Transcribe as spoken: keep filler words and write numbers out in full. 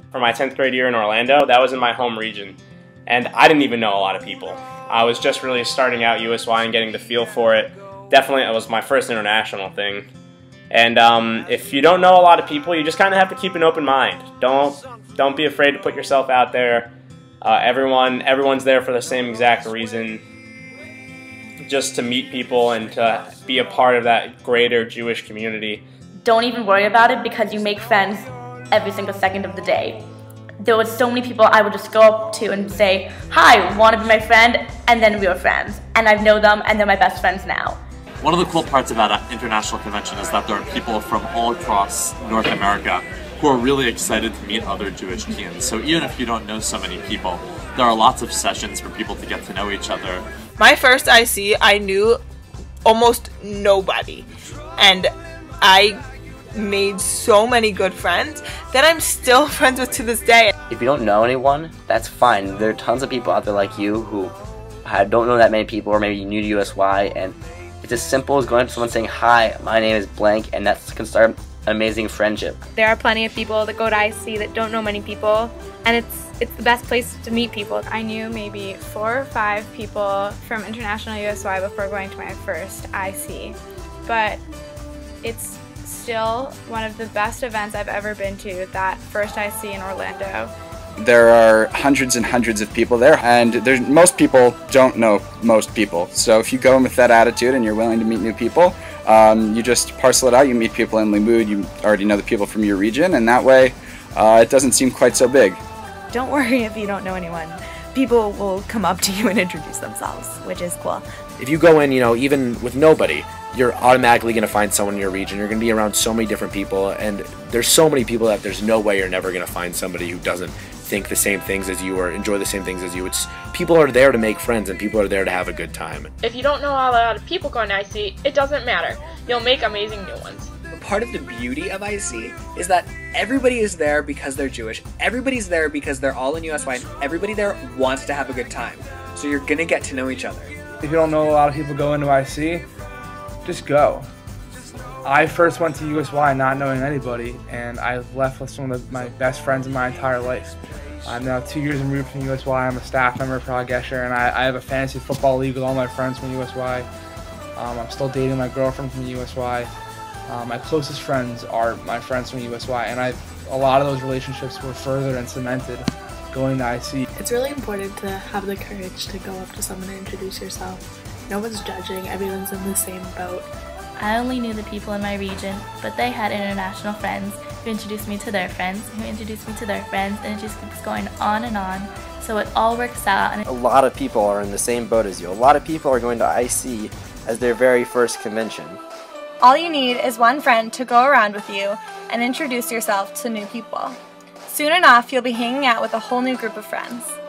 for my tenth grade year in Orlando, that was in my home region. And I didn't even know a lot of people. I was just really starting out U S Y and getting the feel for it. Definitely, it was my first international thing. And um, if you don't know a lot of people, you just kind of have to keep an open mind. Don't don't be afraid to put yourself out there. Uh, everyone everyone's there for the same exact reason, just to meet people and to be a part of that greater Jewish community. Don't even worry about it because you make friends every single second of the day. There were so many people I would just go up to and say, "Hi, want to be my friend?" And then we were friends. And I know them and they're my best friends now. One of the cool parts about an international convention is that there are people from all across North America who are really excited to meet other Jewish teens. So even if you don't know so many people, there are lots of sessions for people to get to know each other. My first I C, I knew almost nobody. And I made so many good friends that I'm still friends with to this day. If you don't know anyone, that's fine. There are tons of people out there like you who don't know that many people, or maybe you're new to U S Y, and it's as simple as going up to someone saying, "Hi, my name is blank," and that can start an amazing friendship. There are plenty of people that go to I C that don't know many people, and it's it's the best place to meet people. I knew maybe four or five people from International U S Y before going to my first I C, but it's still one of the best events I've ever been to, that first I C in Orlando. There are hundreds and hundreds of people there, and there's, most people don't know most people. So if you go in with that attitude and you're willing to meet new people, um, you just parcel it out, you meet people in Limud, you already know the people from your region, and that way uh, it doesn't seem quite so big. Don't worry if you don't know anyone. People will come up to you and introduce themselves, which is cool. If you go in, you know, even with nobody, you're automatically going to find someone in your region. You're going to be around so many different people, and there's so many people that there's no way you're never going to find somebody who doesn't think the same things as you or enjoy the same things as you. It's people are there to make friends, and people are there to have a good time. If you don't know a lot of people going to I C, it doesn't matter. You'll make amazing new ones. Part of the beauty of I C is that everybody is there because they're Jewish. Everybody's there because they're all in U S Y, and everybody there wants to have a good time. So you're gonna get to know each other. If you don't know a lot of people go into I C, just go. I first went to U S Y not knowing anybody, and I left with some of my best friends in my entire life. I'm now two years removed from U S Y. I'm a staff member for Gesher, and I, I have a fantasy football league with all my friends from U S Y. Um, I'm still dating my girlfriend from U S Y. Uh, my closest friends are my friends from U S Y, and I, a lot of those relationships were furthered and cemented going to I C. It's really important to have the courage to go up to someone and introduce yourself. No one's judging, everyone's in the same boat. I only knew the people in my region, but they had international friends who introduced me to their friends, who introduced me to their friends, and it just keeps going on and on. So it all works out. And a lot of people are in the same boat as you. A lot of people are going to I C as their very first convention. All you need is one friend to go around with you and introduce yourself to new people. Soon enough, you'll be hanging out with a whole new group of friends.